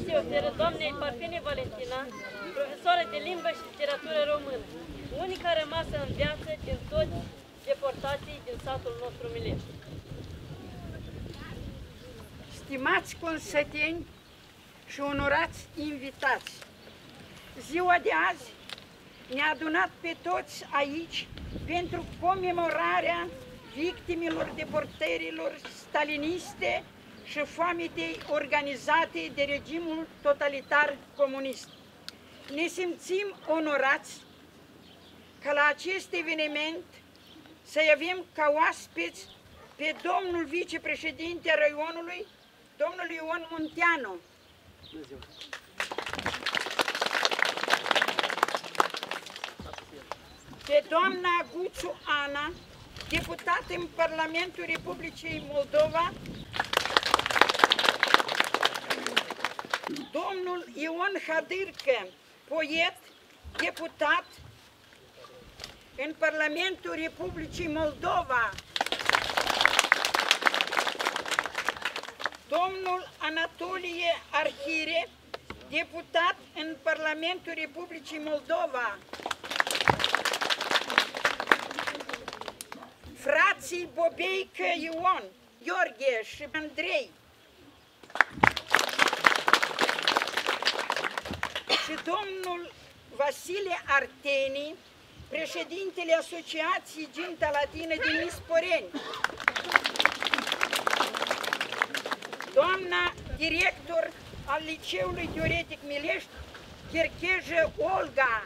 se oferă doamnei Parfenie Valentina, profesoară de limbă și literatură română, unica rămasă în viață din toți deportații din satul nostru Mileș. Stimați consăteni și onorați invitați, ziua de azi ne-a adunat pe toți aici pentru comemorarea victimelor deportărilor staliniste și foametei organizate de regimul totalitar comunist. Ne simțim onorați ca la acest eveniment să-i avem ca oaspeți pe domnul vicepreședinte al raionului, domnul Ion Munteanu. Pe doamna Guțu Ana, deputat în Parlamentul Republicii Moldova, domnul Ion Hadârcă, poet, deputat în Parlamentul Republicii Moldova, domnul Anatolie Arhire, deputat în Parlamentul Republicii Moldova, frații Bobeică Ion, Gheorghe și Andrei și domnul Vasile Arteni, președintele Asociației Ginta Latină din Nisporeni, doamna director al Liceului Teoretic Milești, Cherchejă Olga,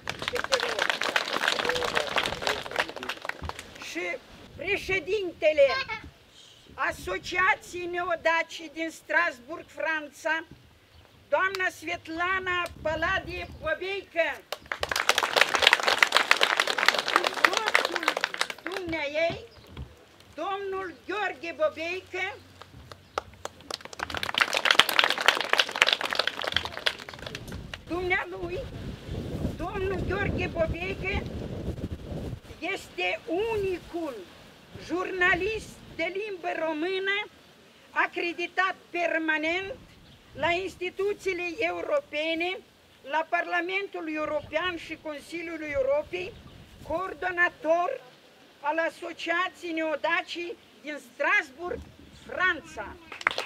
și președintele Asociației Neodacii din Strasburg, Franța, doamna Svetlana Paladie Bobeică, soțul dumneaei, domnul Gheorghe Bobeică, dumnealui, domnul Gheorghe Bobeică este unicul jurnalist de limbă română acreditat permanent la instituțiile europene, la Parlamentul European și Consiliul Europei, coordonator al Asociației Neodacii din Strasburg, Franța.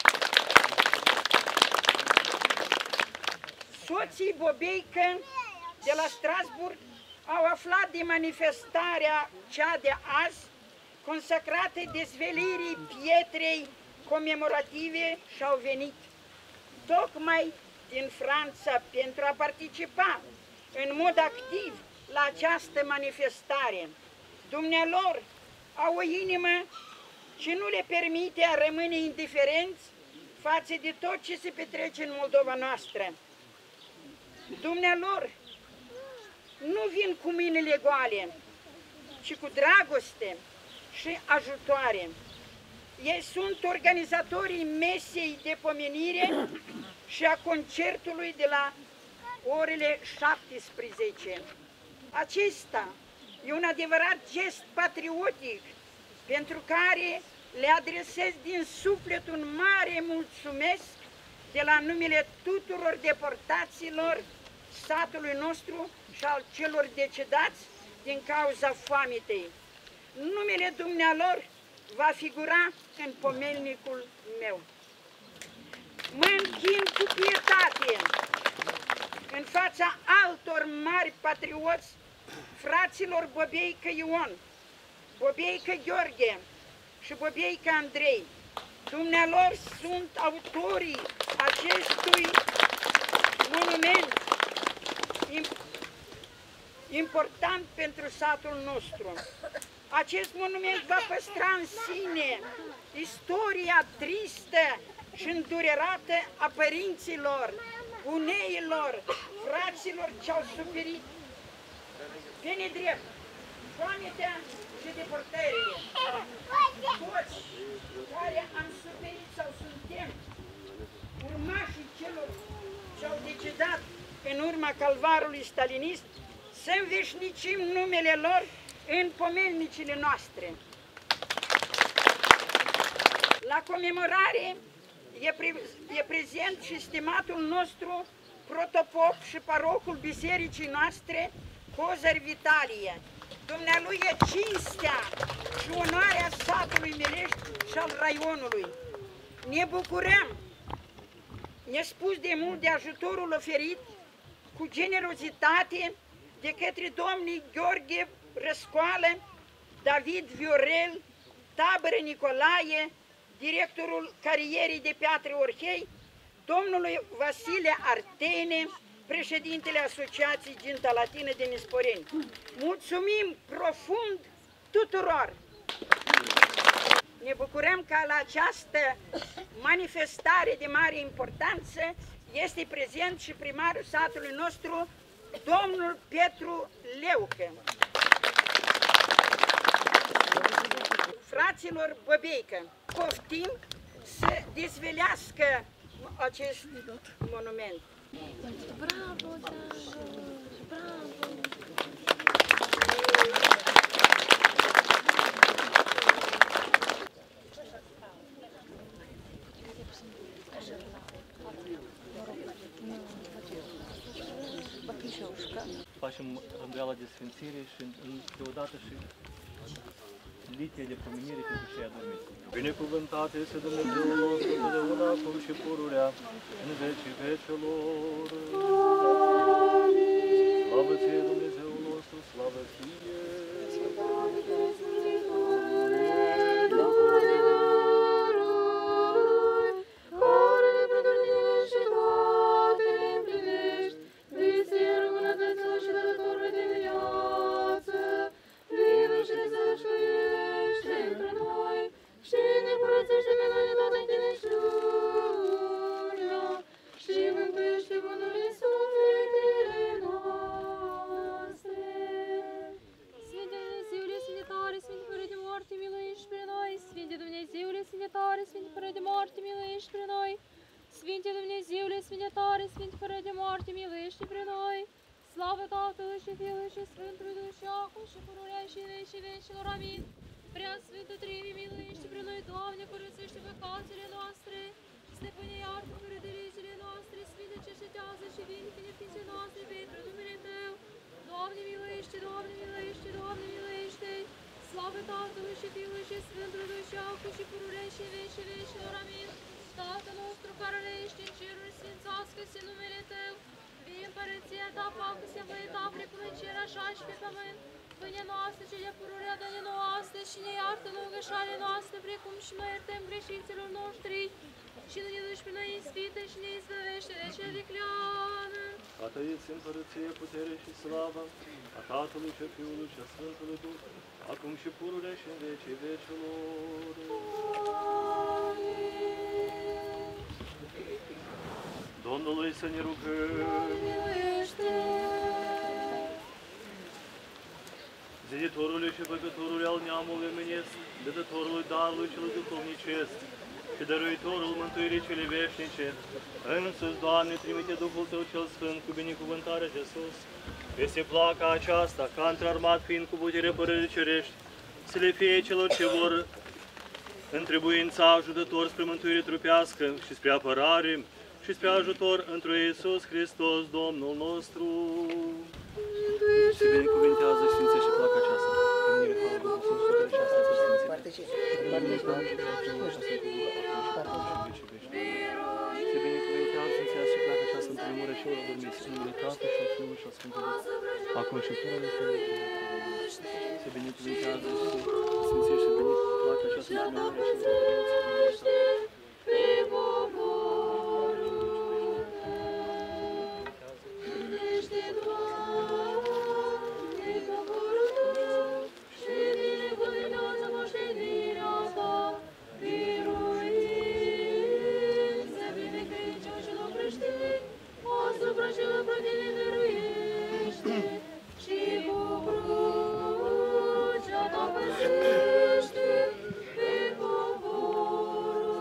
Soții Bobeică de la Strasburg au aflat de manifestarea cea de azi, consacrată dezvelirii pietrei comemorative, și au venit tocmai din Franța pentru a participa în mod activ la această manifestare. Dumnealor au o inimă ce nu le permite a rămâne indiferenți față de tot ce se petrece în Moldova noastră. Dumnealor nu vin cu mâinile goale, ci cu dragoste și ajutoare. Ei sunt organizatorii mesei de pomenire și a concertului de la orele 17. Acesta e un adevărat gest patriotic pentru care le adresez din suflet un mare mulțumesc de la numele tuturor deportaților satului nostru și al celor decedați din cauza foametei. Numele dumnealor va figura în pomelnicul meu. Mă închin cu pietate în fața altor mari patrioți, fraților Bobeică Ion, Bobeică Gheorghe și Bobeică Andrei. Dumnealor sunt autorii acestui monument important pentru satul nostru. Acest monument va păstra în sine istoria tristă și îndurerată a părinților, buneilor, fraților ce au suferit pe nedrept foametea și deportările. Toți care am suferit sau suntem urmașii celor ce au decedat în urma calvarului stalinist, să înveșnicim numele lor în pomelnicile noastre. La comemorare E prezent și stimatul nostru protopop și parocul bisericii noastre, Cozăr Vitalie. Dumnealui e cinstea și onoarea satului Milești și al raionului. Ne bucurăm nespus de mult de ajutorul oferit cu generozitate de către domnii Gheorghe Răscoală, David Viorel, Tabără Nicolae, directorul carierei de Piatre Orhei, domnului Vasile Artene, președintele Asociației Ginta Latină din Isporeni. Mulțumim profund tuturor! Ne bucurăm că la această manifestare de mare importanță este prezent și primarul satului nostru, domnul Petru Leucă. Fraților Băbeică, poftim să dezvelească acest monument. Bravo, bravo! Facem rânduiala de sfințire și deodată și litie de pomenire pentru cei adormiți. Binecuvântat este Dumnezeul nostru totdeauna, acum și pururea, în vecii vecelor. Slavă ție, Dumnezeul nostru, slavă ție! Sfinte Dumnezeule, Sfinte tare, Sfinte fără de moarte, miluiește pre noi! Slavă Tatălui și Fiului și Sfântului Duh și acum și pururea și în vecii vecilor, amin! Prea Sfântă Treime, miluiește pre noi, Doamne, curățește păcatele noastre, stăpâne iartă fără de legile noastre, Sfinte cercetează și vindecă neființe noastre pentru numele Tău! Doamne miluiește, Doamne miluiește, Doamne miluiește! Slavă Tatălui și Fiului și Sfântului Duh și acum și pururea și în vecii vecilor, amin! Tatăl nostru care ești în ceruri, sfințească-se numele Tău, vie împărăția Ta, facă-se voia Ta, precum în cer, așa și pe pământ. Pâinea noastră, cea pururea, dă-ne nouă astăzi și ne iartă nouă greșalile noastre, precum și noi iertăm greșiților noștri. Și nu ne duci pe noi ispită și ne izbăvește de cel viclean. A Tăiți împărăție, putere și slavă, a Tatălui și a Fiului și a Sfântului Duh, acum și pururea și în vecii vecelor. Domnului să ne rugăm. Ziditorului și făcătorului al neamului omenesc, dătătorului darului celui duhovnicesc și dăruitorul mântuirii cele veșnice, însuți, Doamne, trimite Duhul Tău cel Sfânt cu binecuvântare de sus, peste placa aceasta, ca într-armat fiind cu putere părării cerești, să le fie celor ce vor întrebuința ajutător spre mântuire trupească și spre apărare, și spre ajutor într Iisus Hristos, Domnul nostru. Se binecuvintează și sfințește placa aceasta. Pe mine, Harul Duhul Sfânt, și asta să sfințește. Se binecuvintează, sfințește și placa aceasta între mură și ora dormiți. În numele Tatălui și al Fiului și al Sfântului Duh, acum și pururea și în vecii vecilor. Se binecuvintează și sfințește placa aceasta între mură și ora dormiți. Pe poporul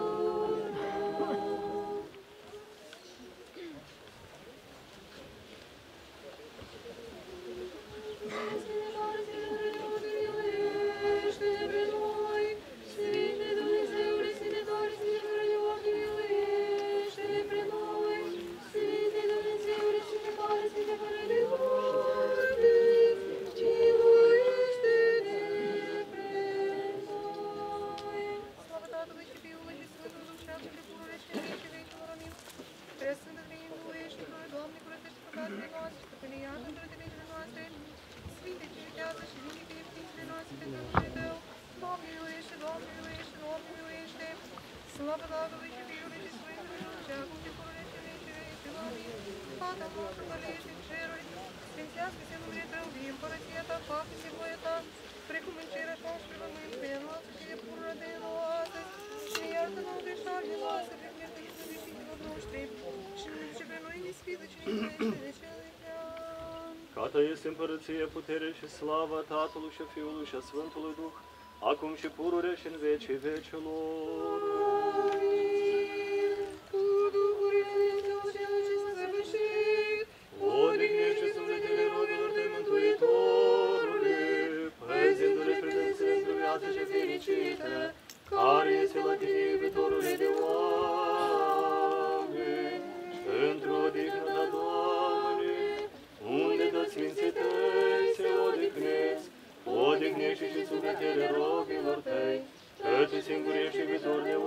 păcatele noastre, stăpânează între legile noastre, Sfinte, cercetează și vindecă neputinsile noastre pe numele Tău. Doamne miluiește, Doamne miluiește, Doamne miluiește. Slavă Tatălui și Fiului și Sfântului și acum și pururea și vecii vecii. Amin. Tatăl nostru care ești în ceruri, sfințească-se numele Tău, vie împărăția Ta, facă-se voia Ta, precum în cer așa și pe pământ, pe ea noastră și de pururea de nouă astăzi. Și ne iartă nouă greșalile noastre, precum iartă și greșelilor noștri. Și nu duce pe noi în ispită, ci ne izbăvește de cel de veac. Ca Ta este împărăția, putere și slava Tatălui și Fiului și a Sfântului Duh, acum și pururea și în vecii vecilor. Cu Duhurile Tău cel ce s-a săvârșit, Odihnește sufletele robilor Tăi, Mântuitorule, păzindu-le credințele într-o viață și fericită, care este la Tine, iubitorule de oameni, și într-o odihnă Ta, Doamne, unde toți sfinții Tăi se odihnesc, odihnește și sufletele robilor Tăi, că Tu singur ești iubitor de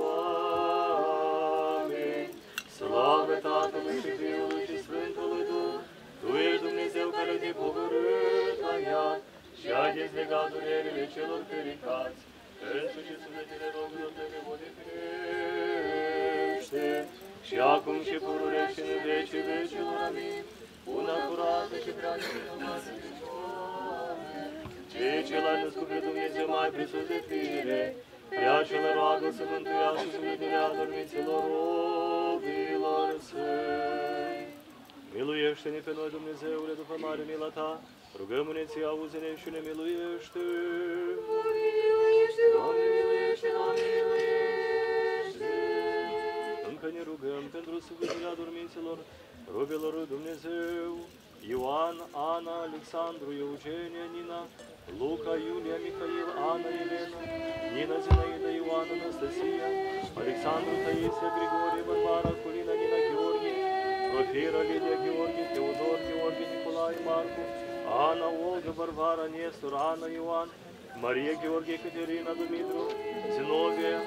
oameni. Slavă Tatălui și Fiului și Sfântului Duh, Tu ești Dumnezeu care Te-ai pogorât la iad și ai dezlegat durerile celor fericați, însuși sufletele robilor Tăi le odihnește, și acum și pururea și în vecii vecilor. Amin. Una curată și prea frumoasă Fecioară, Cei ce L-ai născut pe Dumnezeu mai presus de fire, prea ce L roagă să mântuiască sufletele adormiților robilor Săi. Miluiește-ne pe noi, Dumnezeule, după mare mila Ta, rugăm-ne Ție, auzi-ne și ne miluiește. Doamne miluiește, Doamne miluiește, Doamne miluiește. Încă ne rugăm pentru sufletele adormiților robilor lui Dumnezeu, Ioan, Ana, Alexandru, Eugenia, Nina, Luca, Iulia, Mihail, Ana, Elena, Nina, Zinaida, Ioan, Anastasia, Alexandru, Taisia, Grigorie, Barbara, Corina, Nina, Gheorghe, Profira, Lidia, Gheorghe, Teodor, Gheorghe, Nicolae, Marcu, Ana, Olga, Barbara, Nestor, Ana, Ioan, Maria, Gheorghe, Caterina, Dumitru, Zinovia,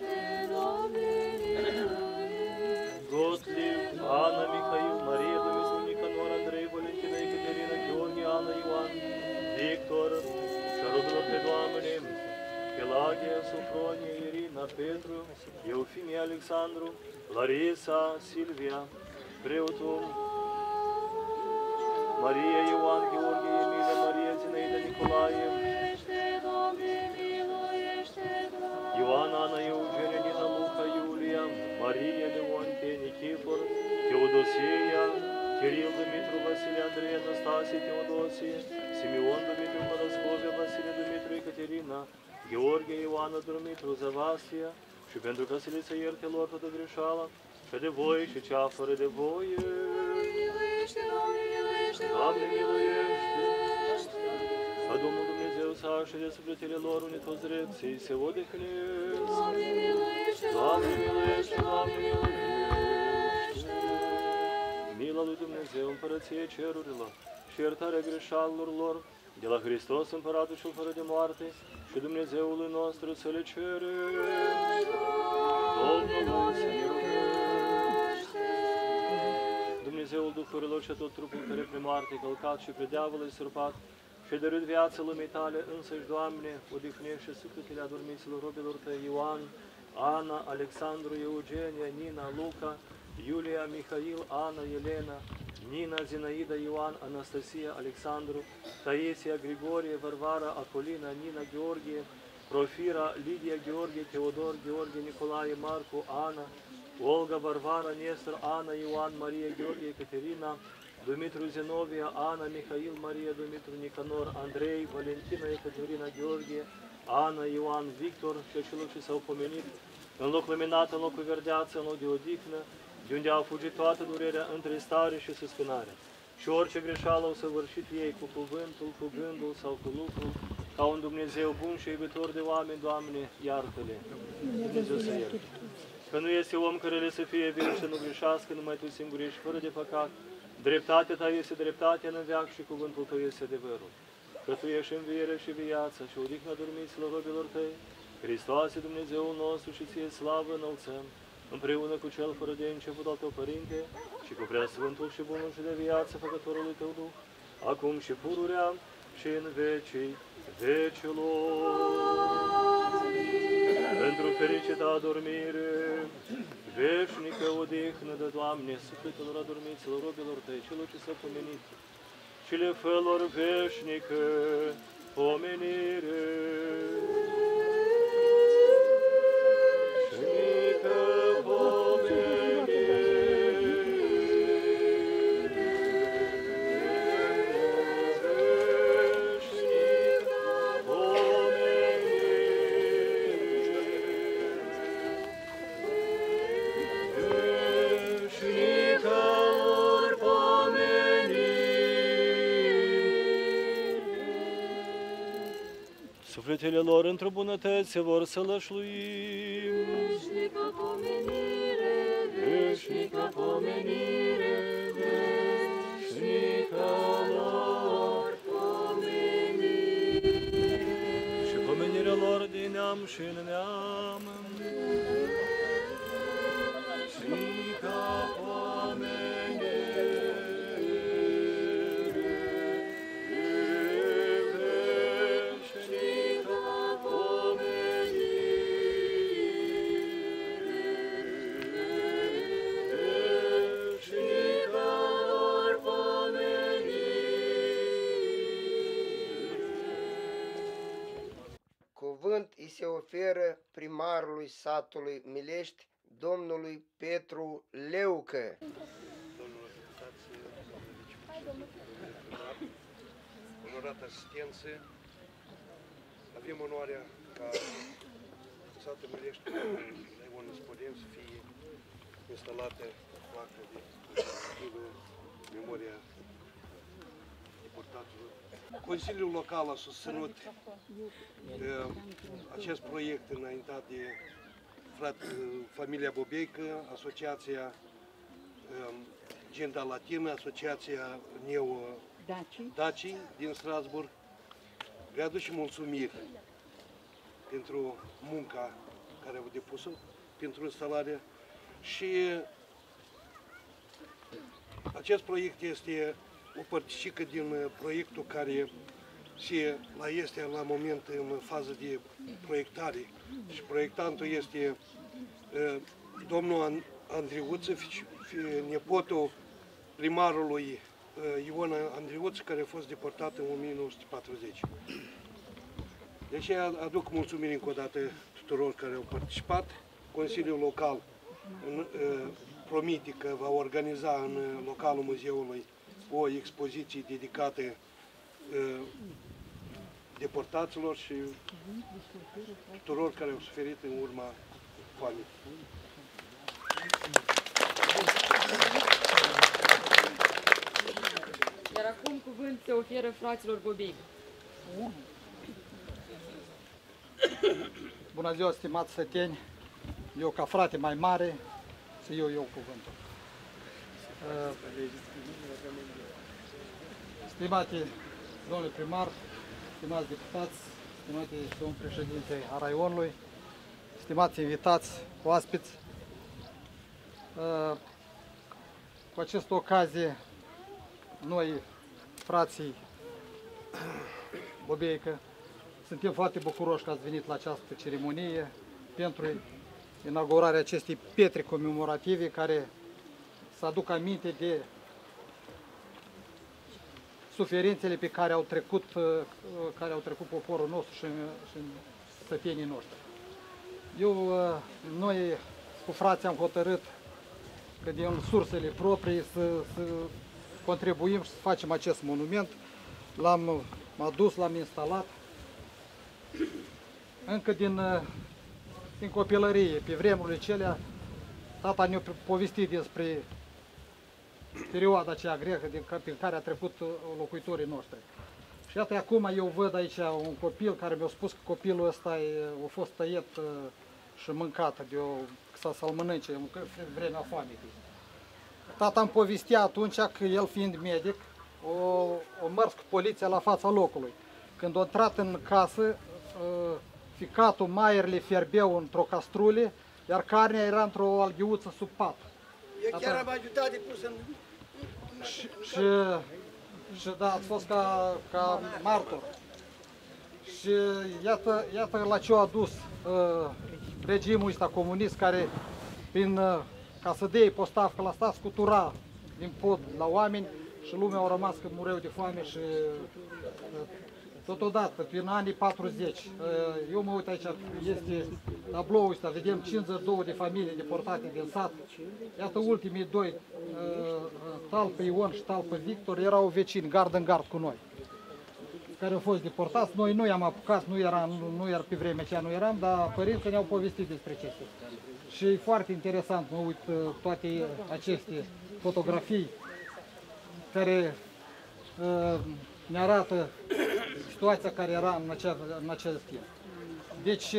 Gottlieb, Ana, Михаил, Мария, Домисл, Никанор, Андрей, Валентина, Екатерина, Георгий, Анна, Иван, Виктор, Шародор, Доамни, Пелагия, Софрония, Ирина, Петру, Еуфимия, Александру, Лариса, Сильвия, Преутум, Мария, Иван, Георгий, Емеля, Мария, Зинаида, Николаев, Иван, Анна, Евгения, Нина, Лука, Юлия, Мария, Леонтия, Никифор, Теодосия, Кирилл, Дмитрий, Василий, Андрей, Анастасия, Теодосия, Симеон, Дмитрий, Парасковия, Василий, Дмитрий, Екатерина, Георгия, Ioana, Dumitru, Zavastia, și pentru că Silița ierte lor toată greșeala, și de voie și cea fără de voie. Doamne, miluiește! Ca Domnul Dumnezeu să așeze sufletele lor unde toți drepții se odihnesc. Doamne, miluiește! Doamne, miluiește! Doamne, miluiește! Mila lui Dumnezeu, împărăție cerurilor și iertarea greșalilor lor, de la Hristos, Împăratul cel fără de moarte, și Dumnezeului nostru să le cere. Domnului să ne rugăm. Dumnezeul Duhurilor și tot trupul care pre moarte călcat și pre diavolul surpat și dărât viață lumii Tale, însăși, Doamne, odihnește sufletele adormiților robilor Tăi, Ioan, Ana, Alexandru, Eugenia, Nina, Luca, Iulia, Mihail, Ana, Elena, Nina, Zinaida, Ioan, Anastasia, Alexandru, Taisia, Grigorie, Varvara, Acolina, Nina, Gheorghe, Profira, Lidia, Gheorghe, Teodor, Gheorghe, Nicolae, Marcu, Ana, Olga, Varvara, Nestor, Ana, Ioan, Maria, Gheorghe, Caterina, Dumitru, Zinovia, Ana, Mihail, Maria, Dumitru, Nicanor, Andrei, Valentina, Ecaterina, Gheorghe, Ana, Ioan, Victor și acelor ce s-au pomenit, în loc luminat, în locul verdeață, în loc de odihnă, de unde a fugit toată durerea între stare și suspinare. Și orice greșeală au săvârșit ei cu cuvântul, cu gândul sau cu lucrul, ca un Dumnezeu bun și iubitor de oameni, Doamne, iartă-le. Dumnezeu să ierte. Că nu este om care le să fie vin și nu greșească, numai Tu singur ești fără de păcat. Dreptatea Ta este dreptatea în veac și cuvântul Tău este adevărul. Că Tu ești înviere și viață și odihna dormiților robilor Tăi. Hristoase, Dumnezeul nostru, și Ție slavă înălțăm, împreună cu cel fără de început al tău, Părinte, și cu preasfântul și bunul și de viață făcătorului tău Duh, acum și pururea și în vecii vecilor. Pentru fericită adormire, veșnică odihnă de Doamne, sufletelor adormiților, robilor tăi, celor ce s-au pomenit, și le fălor veșnică pomenire. Sufletele lor într-o bunătăți vor să lășluim. Veșnică pomenire, veșnică pomenire, veșnică lor pomenire. Și pomenirea lor din neam și în neam. Veșnică pomenire. Cuvânt îi se oferă primarului satului Milești, domnului Petru Leucă. Onorată asistență, avem onoarea ca satul Milești, la Ion Năspodeni, să fie instalată placă de memoria deportaților. Consiliul Local a susținut acest proiect înaintat de familia Bobeică, Asociația Genda Latină, Asociația Neo-Daci din Strasburg. Le aducem mulțumiri pentru munca care au depus-o, pentru instalarea, și acest proiect este o părticică din proiectul care este la moment în fază de proiectare, și proiectantul este domnul Andriuță, nepotul primarului Ion Andriuță, care a fost deportat în 1940. Deci aduc mulțumiri încă o dată tuturor care au participat. Consiliul Local promite că va organiza în localul muzeului o expoziție dedicată deportaților și tuturor care au suferit în urma foamei. Iar acum cuvânt se oferă fraților Bobeică. Bună ziua, stimați săteni! Eu, ca frate mai mare, să iau eu cuvântul. Stimate domnule primar, stimați deputați, stimate domn președinte a raionului, stimați invitați, oaspeți, cu această ocazie, noi, frații Bobeică, suntem foarte bucuroși că ați venit la această ceremonie pentru inaugurarea acestei pietre comemorative care să aducă aminte de suferințele pe care au trecut poporul nostru și sătenii noștri. Noi cu frații am hotărât că din sursele proprii să contribuim și să facem acest monument. L-am adus, l-am instalat. Încă din copilărie, pe vremurile celea, tata ne-a povestit despre perioada aceea grecă prin care a trecut locuitorii noștri. Și iată, acum eu văd aici un copil care mi-a spus că copilul ăsta a fost tăiet și mâncat, să-l mănânce în vremea foamei. Tata îmi povestea atunci că el, fiind medic, o mers cu poliția la fața locului. Când a intrat în casă, ficatul, maierile fierbeau într-o castrule iar carnea era într-o alghiuță sub pat. Eu chiar am ajutat de pus în... Și da, ați fost ca martor. Și iată la ce a adus regimul ăsta comunist, care ca să dea postavcă la stat, scutura din pod la oameni și lumea au rămas că mureau de foame și totodată, prin anii 40, eu mă uit aici, este tabloul ăsta, vedem 52 de familii deportate din sat. Iată ultimii doi, Talpă Ion și Talpă Victor, erau vecini, gard în gard cu noi, care au fost deportați. Noi nu i-am apucat, nu era pe vremea aceea, nu eram, dar părinții ne-au povestit despre acestea. Și e foarte interesant, mă uit toate aceste fotografii care ne arată situația care era în acel timp. Deci,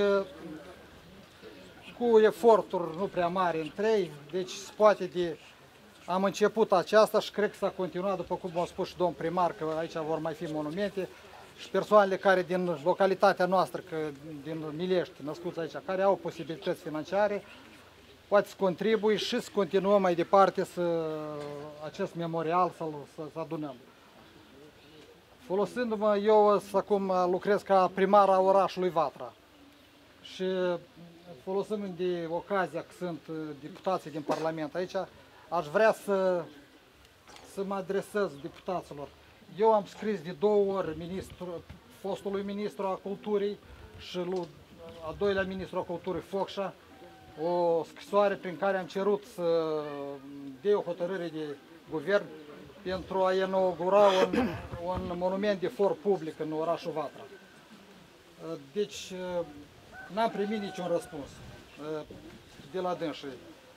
cu eforturi nu prea mari între ei, deci poate am început aceasta și cred că s-a continuat, după cum a spus și domn primar, că aici vor mai fi monumente și persoanele care din localitatea noastră, din Milești, născuți aici, care au posibilități financiare, poate să contribui și să continuăm mai departe acest memorial să adunăm. Folosindu-mă, eu acum lucrez ca primar a orașului Vatra și folosindu-mi de ocazia că sunt deputații din Parlament aici, aș vrea să mă adresez deputaților. Eu am scris de 2 ori fostului ministru al culturii și a doilea ministru al culturii Focșa, o scrisoare prin care am cerut să dea o hotărâre de guvern pentru a inaugura un monument de for public în orașul Vatra. Deci n-am primit niciun răspuns de la dânsii.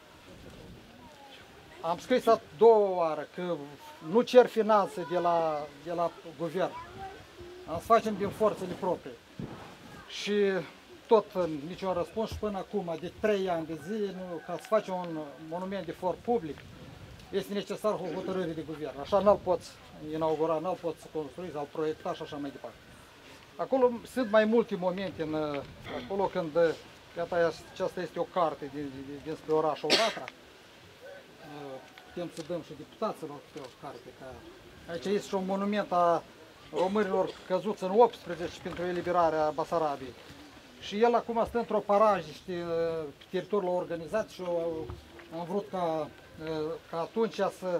Am scris a 2 oară că nu cer finanțe de la guvern, am să facem din forțele proprii. Și tot niciun răspuns și până acum, de 3 ani de zile, ca să faci un monument de for public, este necesar o hotărâre de guvern. Așa n-l poți inaugura, n-l poți construi sau proiecta și așa mai departe. Acolo sunt mai multe momente, acolo când, iată, aceasta este o carte dinspre orașul Vatra. Putem să dăm și deputaților pe o carte. Aici este și un monument a românilor căzuți în 18 pentru eliberarea Basarabiei. Și el acum stă într-o parajă pe teritoriul organizat și am vrut ca atunci să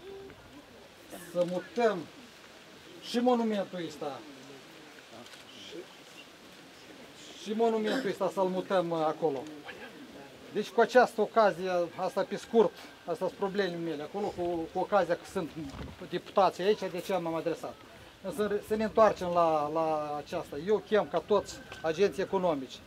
mutăm și monumentul ăsta să-l mutăm acolo. Deci cu această ocazie, asta pe scurt, astea sunt problemele mele, acolo cu ocazia că sunt deputații aici, de ce m-am adresat. Însă să ne întoarcem la aceasta. Eu chem ca toți agenții economici,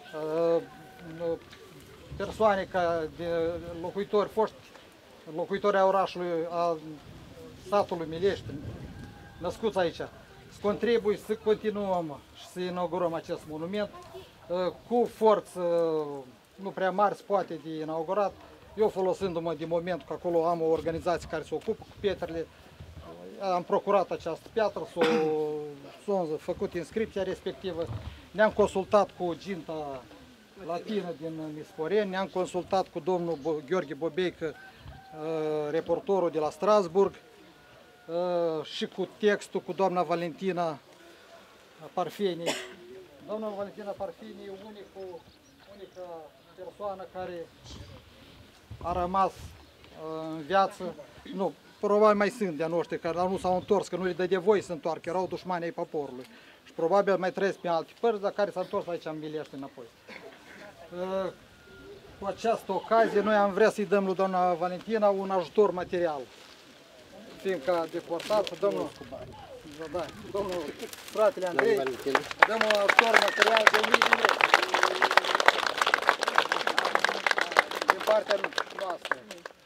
persoane locuitori, foști locuitori ai orașului, a satului Milești, născuți aici, să contribui să continuăm și să inaugurăm acest monument. Cu forță nu prea mari se poate de inaugurat. Eu folosindu-mă de moment că acolo am o organizație care se ocupă cu pietrele, am procurat această piatră, s-a făcut inscripția respectivă, ne-am consultat cu ginta latină din Nisporeni, ne-am consultat cu domnul Gheorghe Bobeică, reportorul de la Strasburg, și cu textul cu doamna Valentina Parfeni. Doamna Valentina Parfeni e unica persoană care a rămas în viață. Nu, probabil mai sunt de-a noștri care nu s-au întors, că nu le dă de voie să întoarcă, erau dușmani ai poporului. Și probabil mai trăiesc pe alte părți, dar care s-au întors aici în Milești înapoi. Cu această ocazie, noi am vrea să-i dăm lui doamna Valentina un ajutor material. Fiindcă deportat, domnul fratele Andrei, dăm un ajutor material de 1000 de lei din partea noastră.